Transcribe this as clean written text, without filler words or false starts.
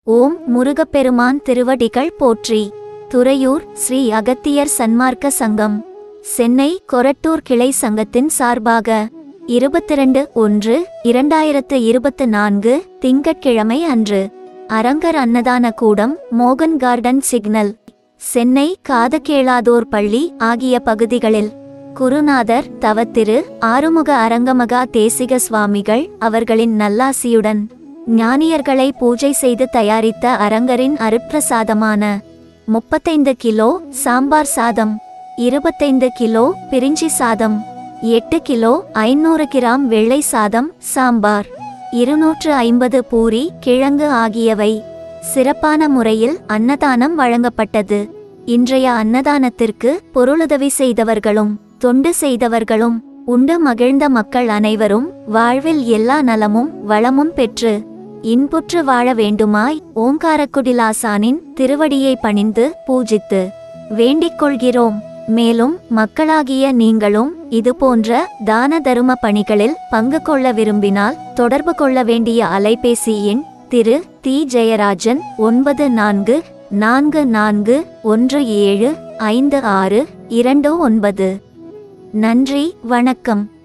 ஓம் முருகப்பெருமான் திருவடிகள் போற்றி. துறையூர் ஸ்ரீ அகத்தியர் சன்மார்க்க சங்கம், சென்னை கொரட்டூர் கிளை சங்கத்தின் சார்பாக 22-1-2024 திங்கட்கிழமை அன்று அரங்கர் அன்னதான கூடம், மோகன் கார்டன் சிக்னல், சென்னை காதுகேளாதோர் பள்ளி ஆகிய பகுதிகளில் குருநாதர் தவத்திரு ஆறுமுக அரங்கமகா தேசிக சுவாமிகள் அவர்களின் நல்லாசியுடன் ஞானியர்களை பூஜை செய்து தயாரித்த அரங்கரின் அருட்பிரசாதமான 35 கிலோ சாம்பார் சாதம், 25 கிலோ பிரிஞ்சி சாதம், 8 கிலோ 500 கிராம் வெள்ளை சாதம் சாம்பார், 250 பூரி கிழங்கு ஆகியவை சிறப்பான முறையில் அன்னதானம் வழங்கப்பட்டது. இன்றைய அன்னதானத்திற்கு பொருளுதவி செய்தவர்களும் தொண்டு செய்தவர்களும் உண்டு மகிழ்ந்த மக்கள் அனைவரும் வாழ்வில் எல்லா நலமும் வளமும் பெற்று இன்புற்று வாழ வேண்டுமாய் ஓங்காரக்குடிலாசானின் திருவடியை பணிந்து பூஜித்து வேண்டிக் கொள்கிறோம். மேலும் மக்களாகிய நீங்களும் இதுபோன்ற தான தரும பணிகளில் பங்கு கொள்ள விரும்பினால் தொடர்பு கொள்ள வேண்டிய அலைபேசி எண் திரு தி ஜெயராஜன் 9444175629. நன்றி, வணக்கம்.